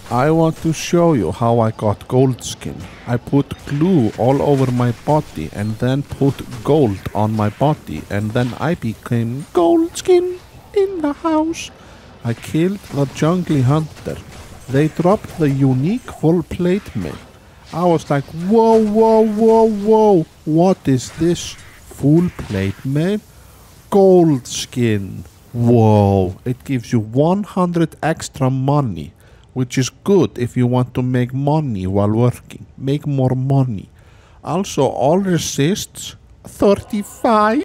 I want to show you how I got Goldskin. I put glue all over my body and then put gold on my body and then I became Goldskin in the house. I killed the jungly hunter. They dropped the unique full plate mail. I was like, whoa, whoa, whoa, whoa. What is this? Full plate mail? Goldskin. Whoa. It gives you 100 extra money, which is good if you want to make money while working. Make more money. Also, all resists 35.